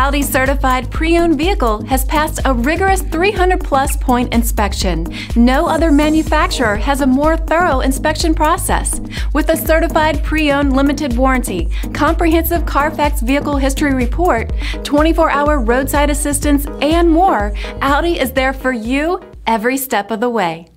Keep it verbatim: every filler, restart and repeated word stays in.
Audi certified pre-owned vehicle has passed a rigorous three hundred plus point inspection. No other manufacturer has a more thorough inspection process. With a certified pre-owned limited warranty, comprehensive Carfax vehicle history report, twenty-four hour roadside assistance, and more, Audi is there for you every step of the way.